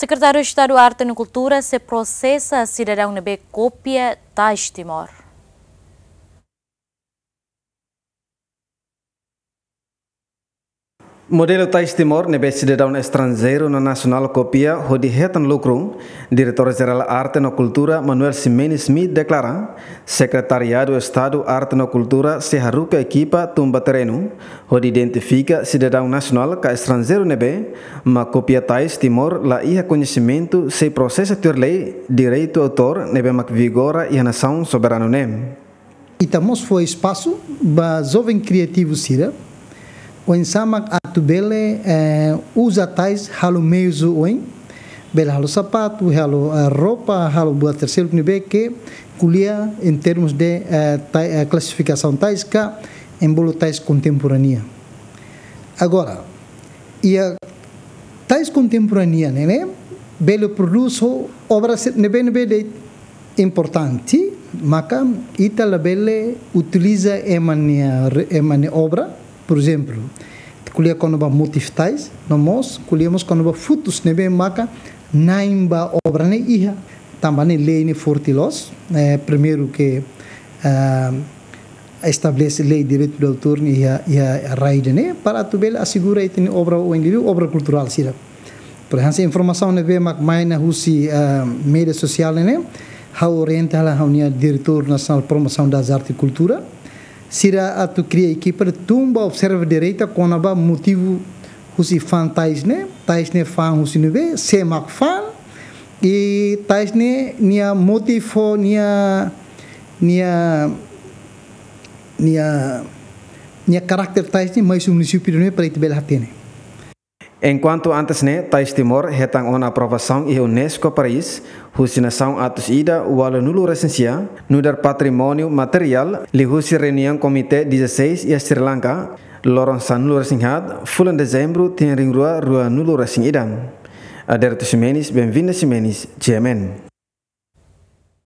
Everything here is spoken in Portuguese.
Secretário de Estado de Arte e Cultura se processa cidadão na cópia Tais Timor. Modelo Tais Timor nebe cidadão estrangeiro na nacional copia hodi hetan lucro, diretor-geral Arte e Cultura Manuel Ximenes Smith declara, Secretariado do Estado Arte e Cultura se haruka equipa tumba terreno, hodi identifica cidadão nacional ka estrangeiro nebe, ma copia Tais Timor la ia conhecimento se processo ter lei direito autor nebe mak vigora e nação soberano nem. Itamos foi espaço ba jovem criativo sira. O ensamak atubele usa tais halo meios oin, bel halo sapato, halo roupa, halo buat terceiro nível que culia em termos de classificação tais ka embolo tais contemporânea. Agora, e a tais contemporânea, né? Belo produz obras nebe de importante, maka ita bele utiliza emane obra. Por exemplo, kuliah quando ba motif tais, nós kuliamos quando ba fotos nebe maka naimba obra ne iha, também lei ne fortilos, primeiro que estabelece lei de direito do autor e a raide ne para tu bela assegura itini obra o indivíduo obra cultural sira. Por exemplo, informação nebe mak mai na husi mídia social ne, how orienta la haunia diretor nacional promoção das artes e cultura. Sira atu cria equipa de tumba observa direita com a motivo husi fan tais ne fan husi neve se mak fan e tais ne nia motivo nia carácter tais ne mais o município ne para itbel hatene. Enquanto antes ne Tais Timor hetang ona aprovação e UNESCO Paris, husi nação atus ida wala nulo recensia, nudar patrimônio material, li husi reunião Comitê 16 e Sri Lanka, lorong san nulo resinghad, fulan dezembro tin ringrua rua nulo resing idam. Aderto Ximenes, bem-vindo Ximenes, GMN.